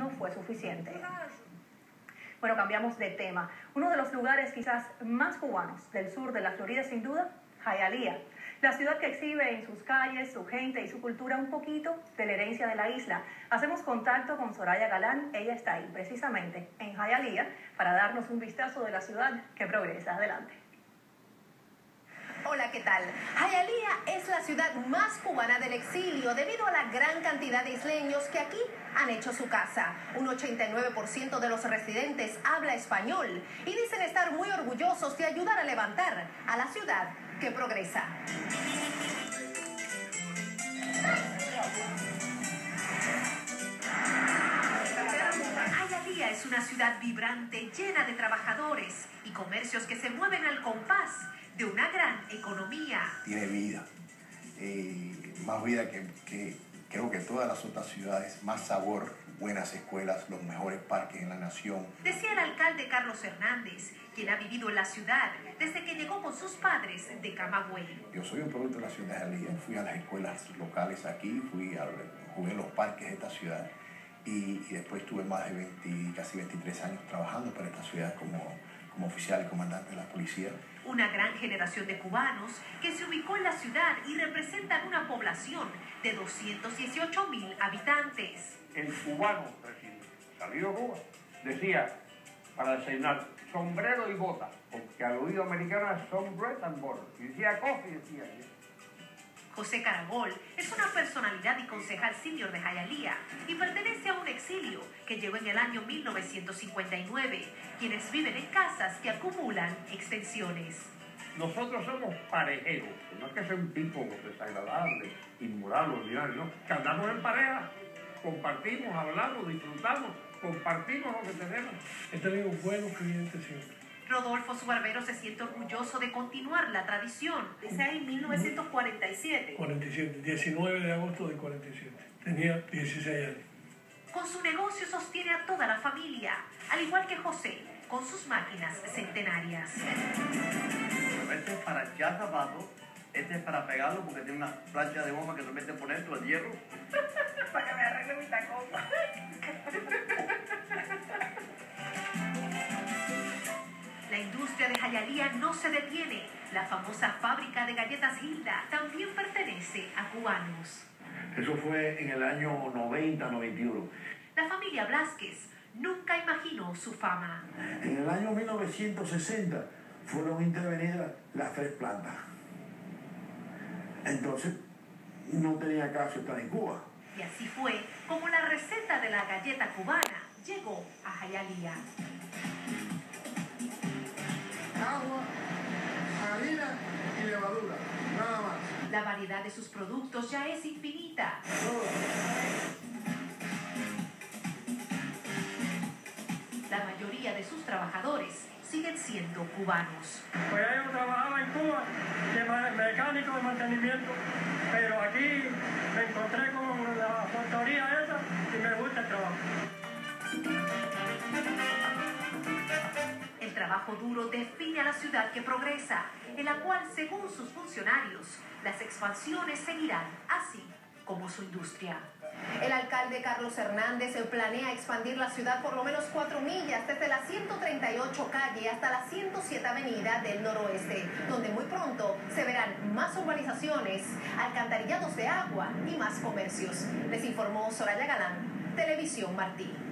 no fue suficiente. Bueno, cambiamos de tema. Uno de los lugares quizás más cubanos del sur de la Florida, sin duda, Hialeah. La ciudad que exhibe en sus calles, su gente y su cultura un poquito de la herencia de la isla. Hacemos contacto con Soraya Galán. Ella está ahí, precisamente, en Hialeah, para darnos un vistazo de la ciudad que progresa. Adelante. Hola, ¿qué tal? Hialeah es la ciudad más cubana del exilio debido a la gran cantidad de isleños que aquí han hecho su casa. Un 89% de los residentes habla español y dicen estar muy orgullosos de ayudar a levantar a la ciudad que progresa. Hialeah es una ciudad vibrante, llena de trabajadores y comercios que se mueven al compás de una gran economía. Tiene vida, más vida que creo que todas las otras ciudades, más sabor, buenas escuelas, los mejores parques en la nación. Decía el alcalde Carlos Hernández, quien ha vivido en la ciudad desde que llegó con sus padres de Camagüey. Yo soy un producto de la ciudad de Hialeah, fui a las escuelas locales aquí, jugué en los parques de esta ciudad y después tuve más de casi 23 años trabajando para esta ciudad como oficial y comandante de la policía. Una gran generación de cubanos que se ubicó en la ciudad y representan una población de 218,000 habitantes. El cubano recién salido de Cuba decía para desayunar sombrero y bota, porque al oído americano es sombrero and bota. Y decía coffee, decía ella. José Caragol es una personalidad y concejal senior de Hialeah y pertenece a un exilio que llegó en el año 1959, quienes viven en casas que acumulan extensiones. Nosotros somos parejeros, no es que sea un tipo desagradable, inmoral, ordinario, no, que andamos en pareja, compartimos, hablamos, disfrutamos, compartimos lo que tenemos. He tenido buenos clientes siempre. Rodolfo, su barbero, se siente orgulloso de continuar la tradición. Dice ahí 1947. 47, 19 de agosto del 47. Tenía 16 años. Con su negocio sostiene a toda la familia, al igual que José, con sus máquinas centenarias. Este es para echar zapatos, este es para pegarlo porque tiene una plancha de goma que se mete por dentro, el hierro. Para que me arregle mi tacón. La industria de Hialeah no se detiene. La famosa fábrica de galletas Hilda también pertenece a cubanos. Eso fue en el año 90-91. La familia Blázquez nunca imaginó su fama. En el año 1960 fueron intervenidas las 3 plantas. Entonces, no tenía caso estar en Cuba. Y así fue como la receta de la galleta cubana llegó a Hialeah. Agua, harina y levadura, nada más. La variedad de sus productos ya es infinita. La mayoría de sus trabajadores siguen siendo cubanos. Pues yo trabajaba en Cuba de mecánico de mantenimiento, pero aquí me encontré con la factoría esa y me gusta el trabajo. El trabajo duro define a la ciudad que progresa, en la cual, según sus funcionarios, las expansiones seguirán así como su industria. El alcalde Carlos Hernández planea expandir la ciudad por lo menos 4 millas desde la 138 calle hasta la 107 avenida del noroeste, donde muy pronto se verán más urbanizaciones, alcantarillados de agua y más comercios. Les informó Soraya Galán, Televisión Martí.